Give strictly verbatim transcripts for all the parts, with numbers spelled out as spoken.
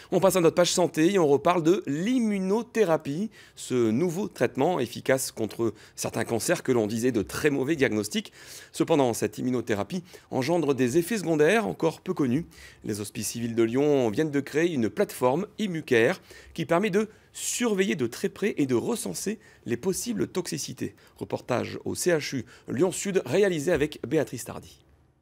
On passe à notre page santé et on reparle de l'immunothérapie, ce nouveau traitement efficace contre certains cancers que l'on disait de très mauvais diagnostics. Cependant, cette immunothérapie engendre des effets secondaires encore peu connus. Les Hospices civils de Lyon viennent de créer une plateforme ImmuCare qui permet de surveiller de très près et de recenser les possibles toxicités. Reportage au C H U Lyon-Sud réalisé avec Béatrice Tardy.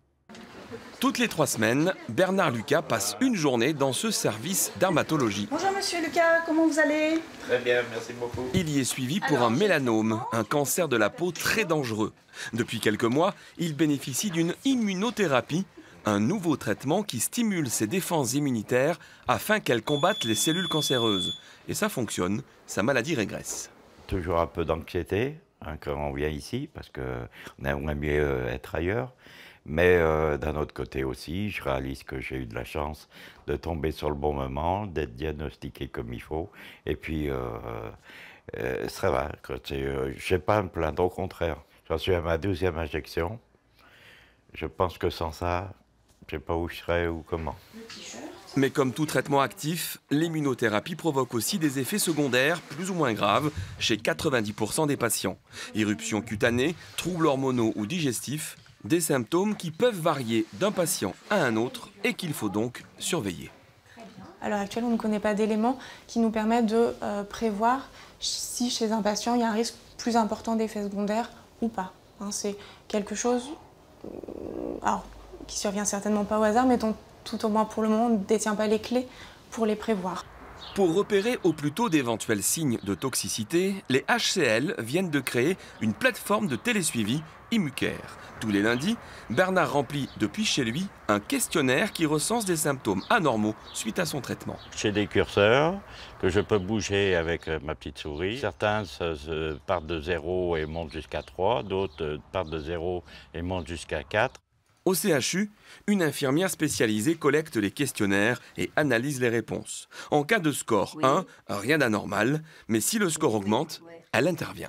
Toutes les trois semaines, Bernard Lucas passe une journée dans ce service dermatologie. Bonjour Monsieur Lucas, comment vous allez? Très bien, merci beaucoup. Il y est suivi pour Alors, un mélanome, un cancer de la peau très dangereux. Depuis quelques mois, il bénéficie d'une immunothérapie, un nouveau traitement qui stimule ses défenses immunitaires afin qu'elles combattent les cellules cancéreuses. Et ça fonctionne, sa maladie régresse. Toujours un peu d'anxiété hein, quand on vient ici, parce qu'on aimerait mieux être ailleurs. Mais euh, d'un autre côté aussi, je réalise que j'ai eu de la chance de tomber sur le bon moment, d'être diagnostiqué comme il faut. Et puis, euh, euh, ça va. Euh, je n'ai pas à me plaindre, au contraire. J'en suis à ma deuxième injection. Je pense que sans ça, je ne sais pas où je serais ou comment. Mais comme tout traitement actif, l'immunothérapie provoque aussi des effets secondaires plus ou moins graves chez quatre-vingt-dix pour cent des patients. Éruptions cutanées, troubles hormonaux ou digestifs, des symptômes qui peuvent varier d'un patient à un autre et qu'il faut donc surveiller. À l'heure actuelle, on ne connaît pas d'éléments qui nous permettent de euh, prévoir si chez un patient il y a un risque plus important d'effets secondaires ou pas. Hein, c'est quelque chose euh, alors, qui survient certainement pas au hasard, mais dont tout au moins pour le moment on ne détient pas les clés pour les prévoir. Pour repérer au plus tôt d'éventuels signes de toxicité, les H C L viennent de créer une plateforme de télésuivi ImmuCare. Tous les lundis, Bernard remplit depuis chez lui un questionnaire qui recense des symptômes anormaux suite à son traitement. J'ai des curseurs que je peux bouger avec ma petite souris. Certains se, se partent de zéro et montent jusqu'à trois, d'autres partent de zéro et montent jusqu'à quatre. Au C H U, une infirmière spécialisée collecte les questionnaires et analyse les réponses. En cas de score Oui. un, rien d'anormal, mais si le score augmente, elle intervient.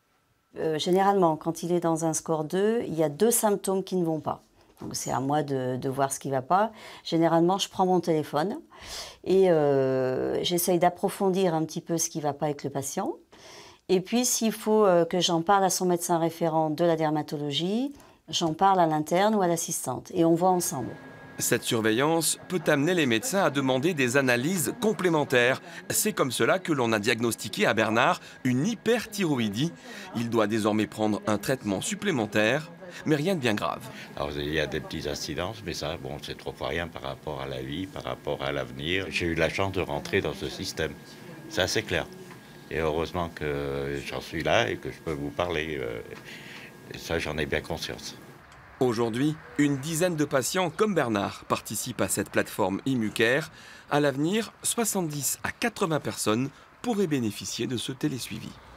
Euh, généralement, quand il est dans un score deux, il y a deux symptômes qui ne vont pas. Donc c'est à moi de, de voir ce qui ne va pas. Généralement, je prends mon téléphone et euh, j'essaye d'approfondir un petit peu ce qui ne va pas avec le patient. Et puis, s'il faut euh, que j'en parle à son médecin référent de la dermatologie, j'en parle à l'interne ou à l'assistante et on voit ensemble. Cette surveillance peut amener les médecins à demander des analyses complémentaires. C'est comme cela que l'on a diagnostiqué à Bernard une hyperthyroïdie. Il doit désormais prendre un traitement supplémentaire, mais rien de bien grave. Alors il y a des petites incidences, mais ça, bon, c'est trop rien par rapport à la vie, par rapport à l'avenir. J'ai eu la chance de rentrer dans ce système. C'est assez clair. Et heureusement que j'en suis là et que je peux vous parler. Euh, et ça, j'en ai bien conscience. Aujourd'hui, une dizaine de patients comme Bernard participent à cette plateforme ImmuCare. À l'avenir, soixante-dix à quatre-vingts personnes pourraient bénéficier de ce télésuivi.